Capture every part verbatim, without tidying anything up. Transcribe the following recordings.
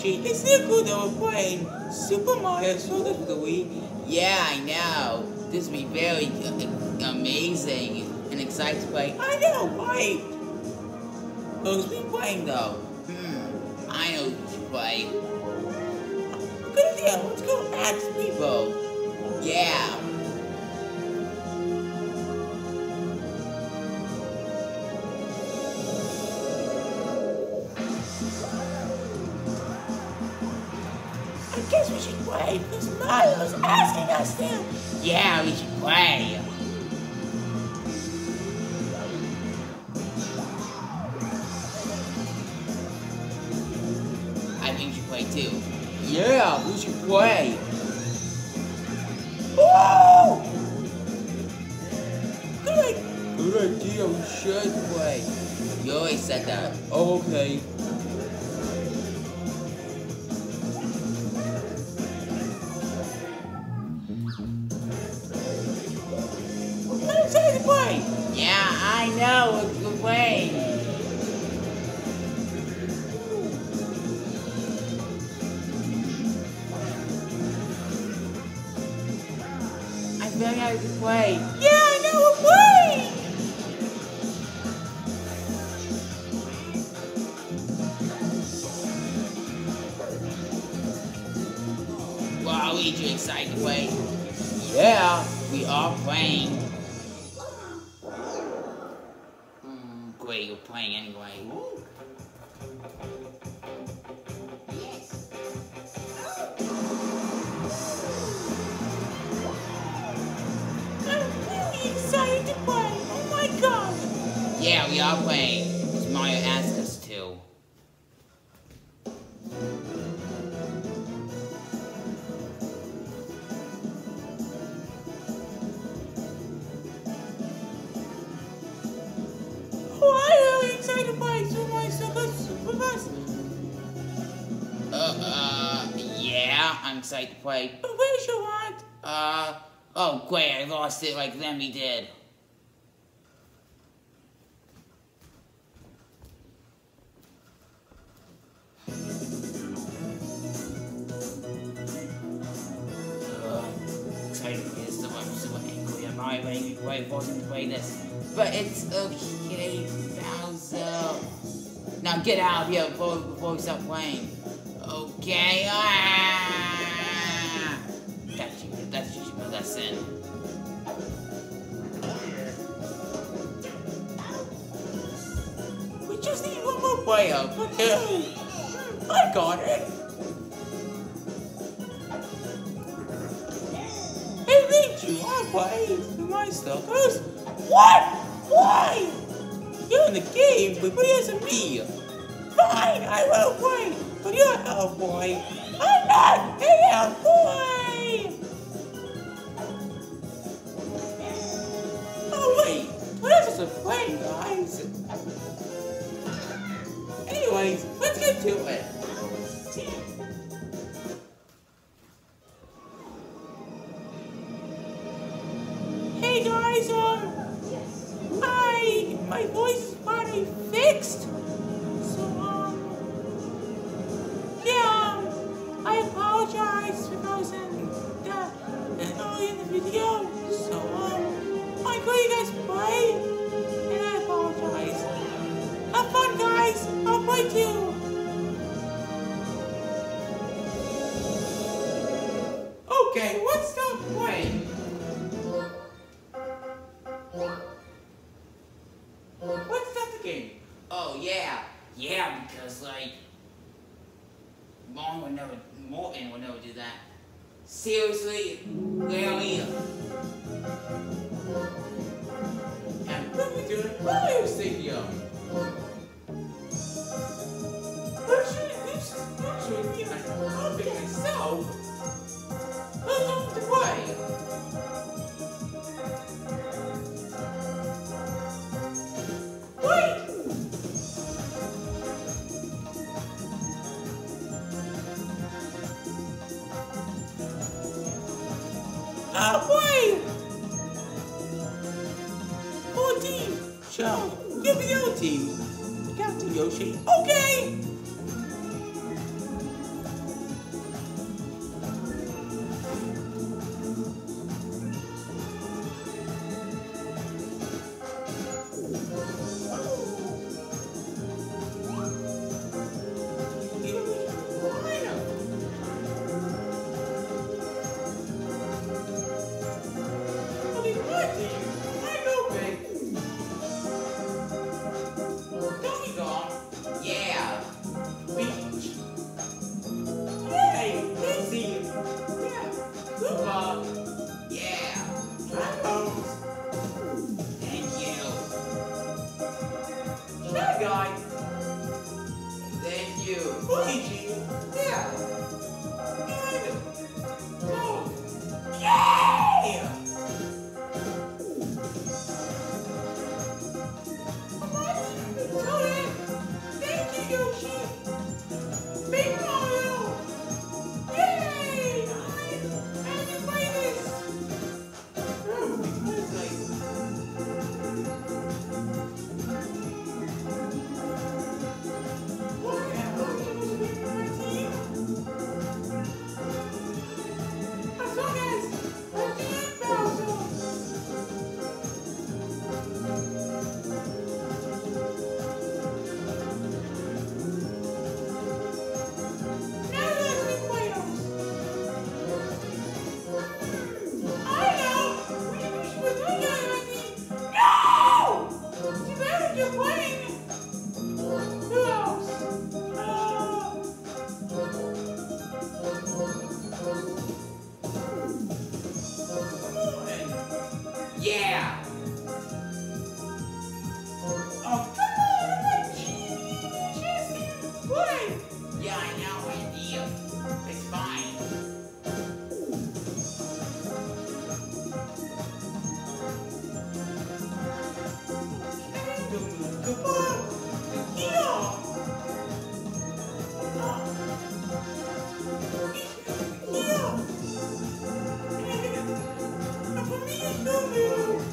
Yoshi, it's so cool that we're playing Super Mario Struggle for the Wii. Yeah, I know. This will be very uh, amazing and exciting to play. I know, right? Who's been playing though? Hmm, I know who should play. Good idea, let's go ask people. Yeah. I guess we should play because Mario's asking us to. Yeah, we should play. I think we should play too. Yeah, we should play. Whoa! Good, good idea, we should play. You always said that. Oh, okay. I'm excited to play. Yeah, I know, we're playing. I'm very happy to play. Yeah, I know, we're playing. Wow, we too excited to play. Yeah, we are playing. Mm, great, you're playing anyway. I'm really excited to play. Oh my gosh. Yeah, we are playing. Because Mario asked us to. Oh, I'm really excited to play Super Mario Struggle Super Fast. Uh, uh, yeah, I'm excited to play. But where's your heart? Uh, oh great, I lost it like Lemmy did. Excited to play this, so I'm so angry. I'm not angry to play, forcing to play this. But it's okay, Bowser. Now get out of here before, before we start playing. Okay, ah! That's you, that's you, my lesson. We just need one more player. I got it. Hey, thank you. I played my stuff. What? Why? You're in the game, but where's me? Fine, I will play, but you're a hell boy. I'm not a hell boy. Oh wait, what is this playing, guys? Anyways, let's get to it. Hey guys, um, I, my voice is finally fixed. So, um, yeah, um, I apologize if I was in the, early in the video. So, um, I could you guys play, and I apologize. Have fun, guys. I'll play too. Okay, let's start playing. What's that the game? Oh yeah, yeah, because like Morton would never, Morton would never do that. Seriously, really? And what are we doing? Mario Stadium. What should I do? What should I do? I'll pick myself. Let's go to play. Oh, wait! Oh, team! Show! Give me your team! Captain Yoshi. Okay! funny, G. Yeah. And so, yay! Thank you, Yoshi. Big Mario. Yay! And you play this. Oh, it's nice. What happened to my team? As long as the team Bowser. Yeah! Oh, come on! I'm like, just play! Yeah, I know, idea. It's fine. Come on! Yeah! Yeah! For me, it's no new.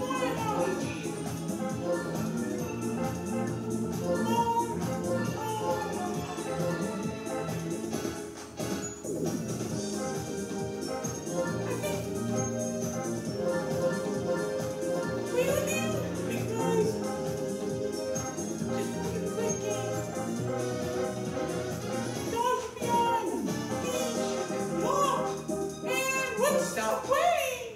Stop playing!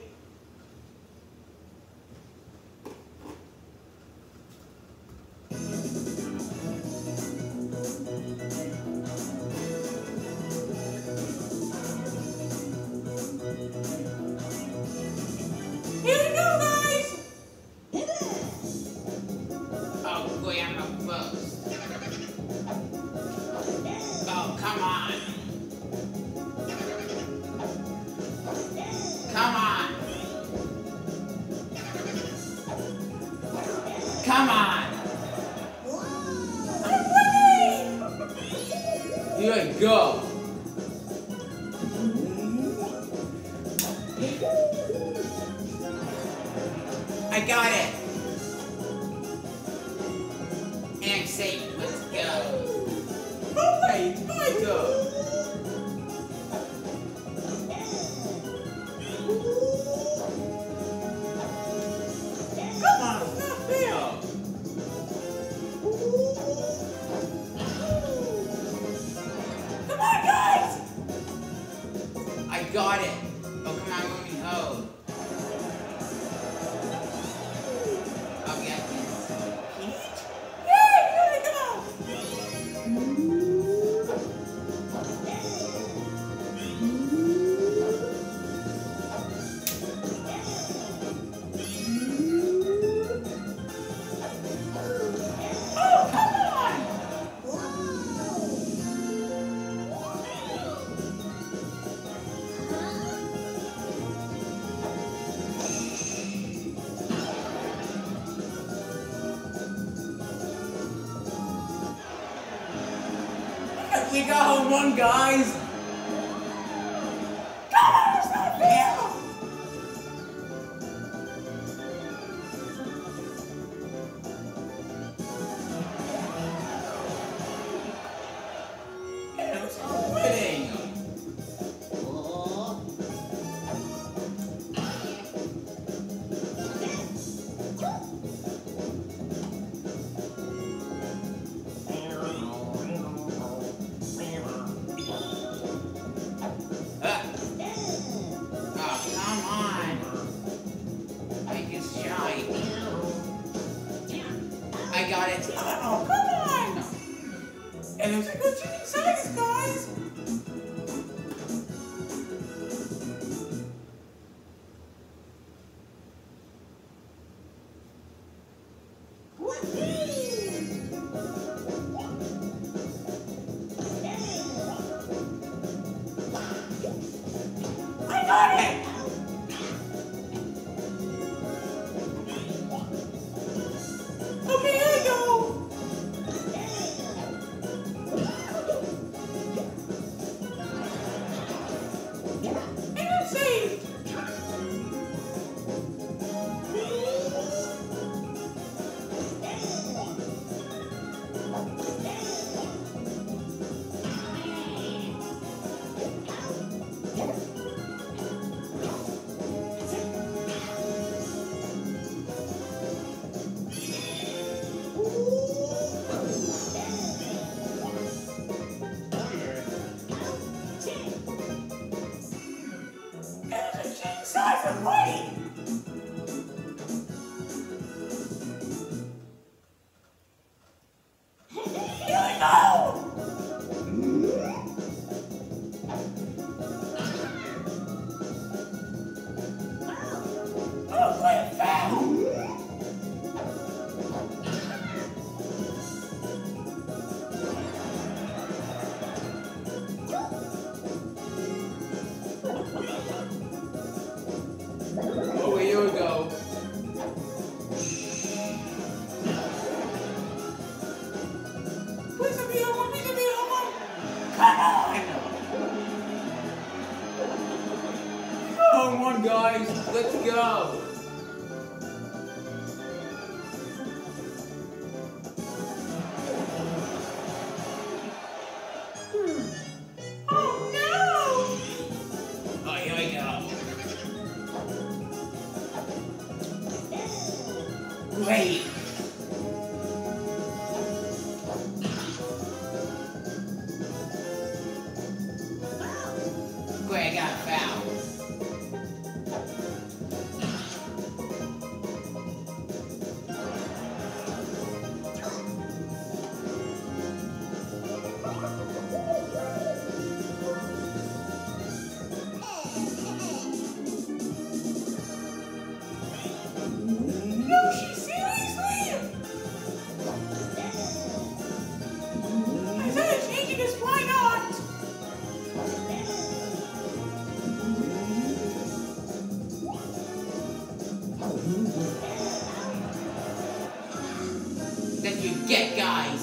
Here we go, guys! Oh, boy, I'm up first. Oh, come on. Come on. Come on. I'm winning! Here we go. I got it. And safe, let's go. Oh wait, it's my go. Come on, it's not fair. Come on, guys. I got it. Oh, come on, let me hold. We got home one, guys. Come on, it's not fair. Yeah, it's not winning. I got it. Oh, come on! And it was a good chicken size, guys. Please let me home. Please let me home. Come on. Come on, guys. Let's go. Great! Great, I got a foul. That you get, guys.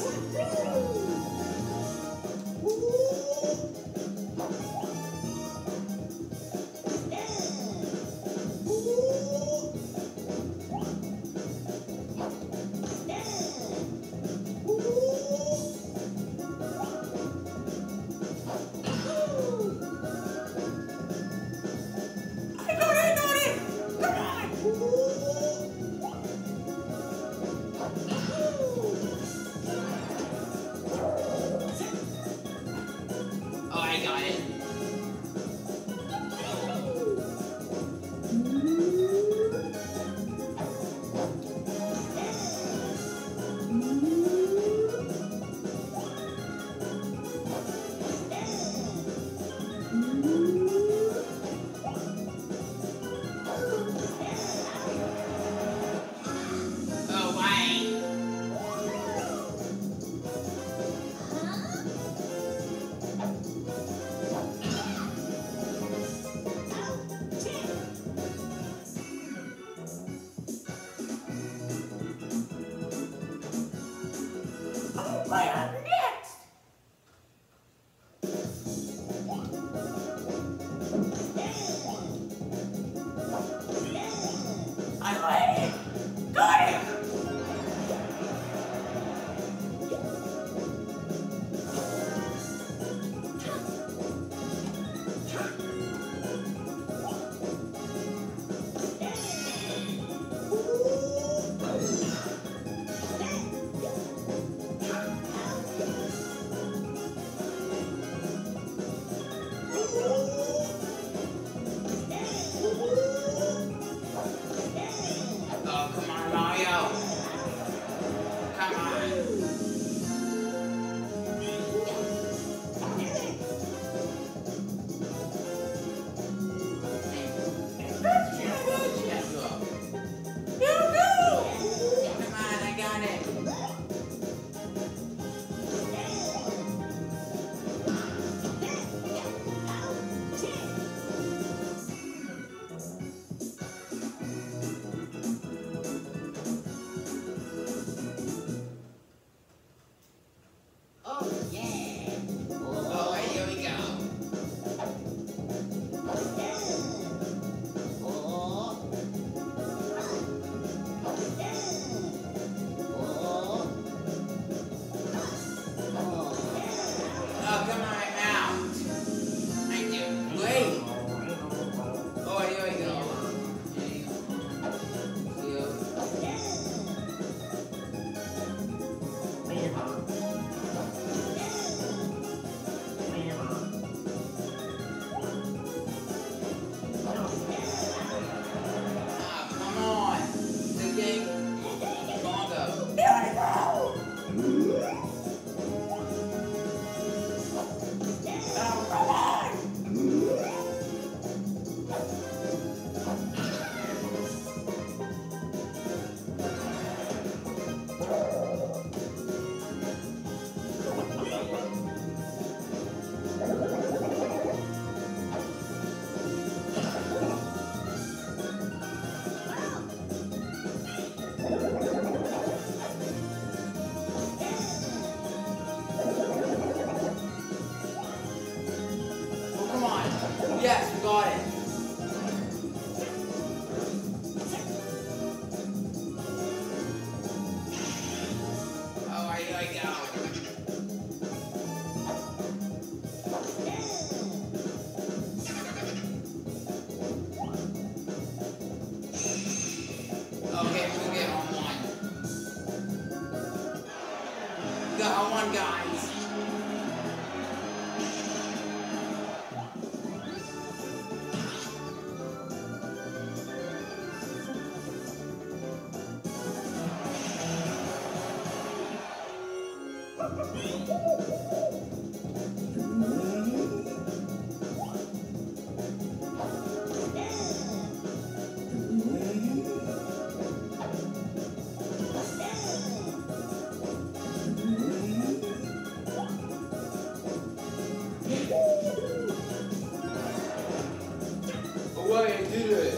Why I did it?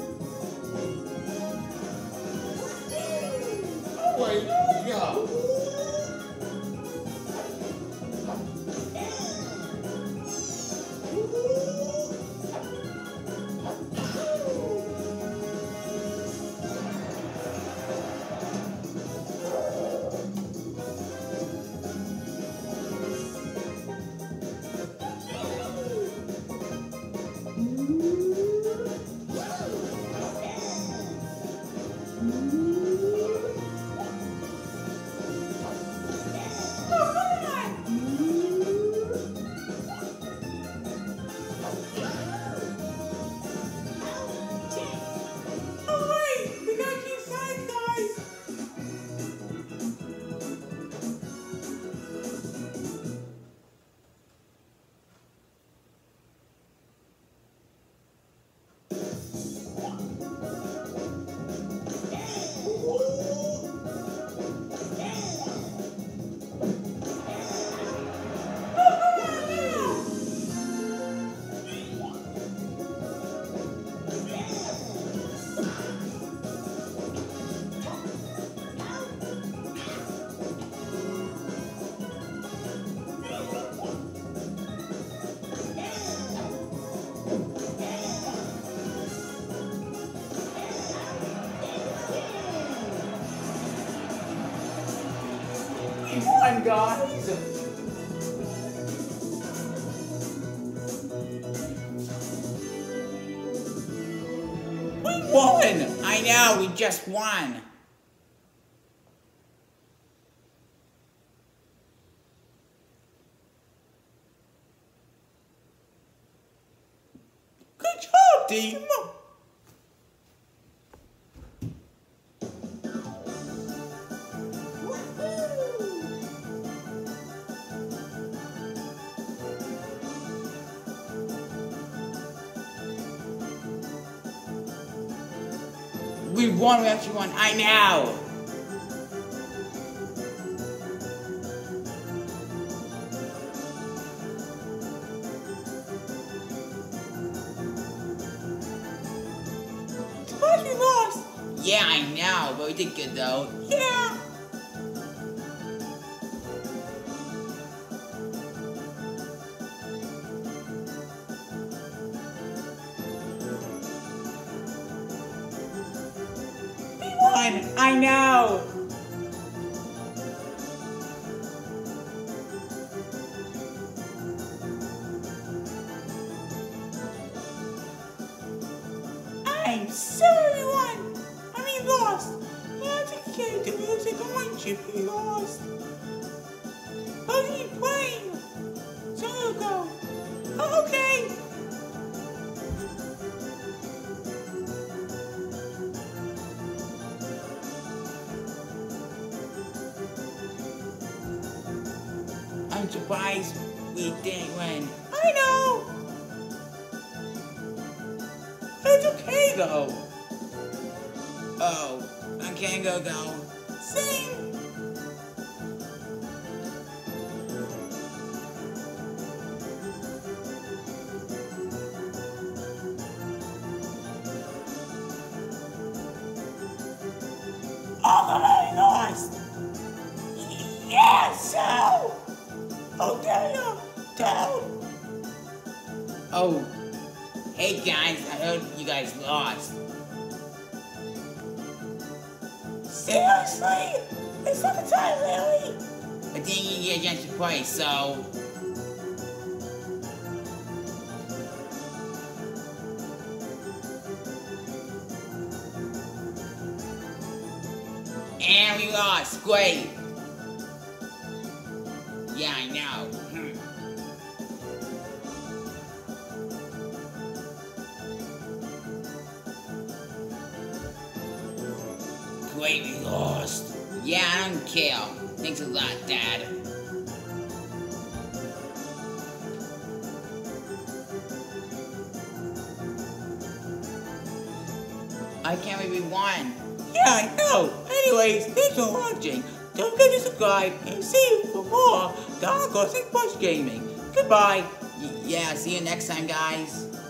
Oh my God! Come on, guys! We won! I know, we just won. Good job, team! We won, we actually won. I know. But we lost. Yeah, I know, but we did good though. Yeah. I know. I'm sorry we won. I mean lost. Yeah, it's okay. The music on my chip we lost. But we playing. So you go. Oh, okay. I'm surprised we didn't win. I know! It's okay though. Oh, I can't go go. Sing! Oh, but I lost! Yes, so! Oh, damn! Down! Oh. Hey, guys, I heard you guys lost. Seriously? It's not the time, really? But then you get a chance to play, so... And we lost. Great. Yeah, I know. Hmm. Great, we lost. Yeah, I don't care. Thanks a lot, Dad. I can't believe we won. Yeah, I know. Anyways, thanks for watching. Don't forget to subscribe and see you for more Dark Horse and Push Gaming. Goodbye. Y yeah, see you next time, guys.